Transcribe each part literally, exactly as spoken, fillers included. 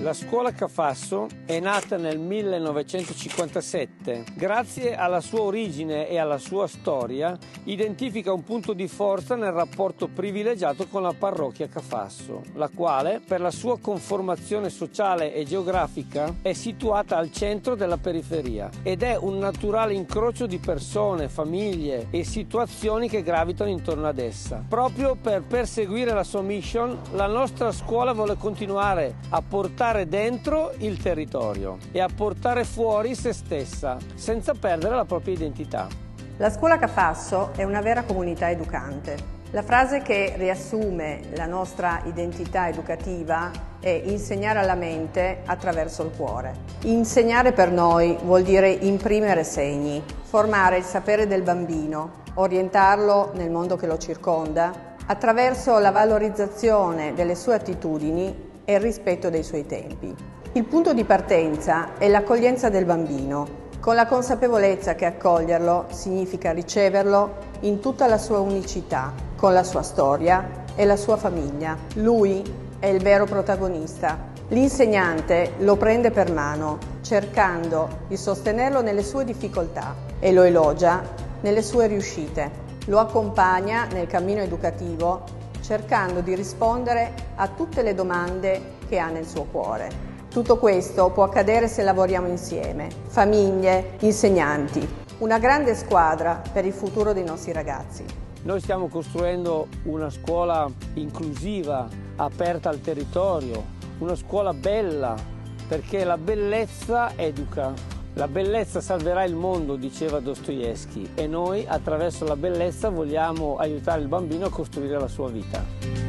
La scuola Cafasso è nata nel millenovecentocinquantasette. Grazie alla sua origine e alla sua storia, identifica un punto di forza nel rapporto privilegiato con la parrocchia Cafasso, la quale, per la sua conformazione sociale e geografica, è situata al centro della periferia ed è un naturale incrocio di persone, famiglie e situazioni che gravitano intorno ad essa. Proprio per perseguire la sua mission, la nostra scuola vuole continuare a portare dentro il territorio e a portare fuori se stessa, senza perdere la propria identità. La scuola Cafasso è una vera comunità educante. La frase che riassume la nostra identità educativa è insegnare alla mente attraverso il cuore. Insegnare per noi vuol dire imprimere segni, formare il sapere del bambino, orientarlo nel mondo che lo circonda, attraverso la valorizzazione delle sue attitudini e il rispetto dei suoi tempi. Il punto di partenza è l'accoglienza del bambino, con la consapevolezza che accoglierlo significa riceverlo in tutta la sua unicità, con la sua storia e la sua famiglia. Lui è il vero protagonista. L'insegnante lo prende per mano, cercando di sostenerlo nelle sue difficoltà e lo elogia nelle sue riuscite. Lo accompagna nel cammino educativo, cercando di rispondere a tutte le domande che ha nel suo cuore. Tutto questo può accadere se lavoriamo insieme, famiglie, insegnanti, una grande squadra per il futuro dei nostri ragazzi. Noi stiamo costruendo una scuola inclusiva, aperta al territorio, una scuola bella, perché la bellezza educa. La bellezza salverà il mondo, diceva Dostoevskij, e noi attraverso la bellezza vogliamo aiutare il bambino a costruire la sua vita.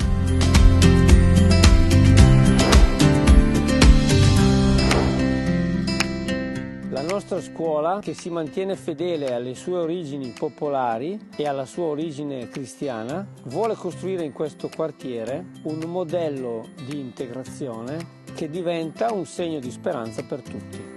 La nostra scuola, che si mantiene fedele alle sue origini popolari e alla sua origine cristiana, vuole costruire in questo quartiere un modello di integrazione che diventa un segno di speranza per tutti.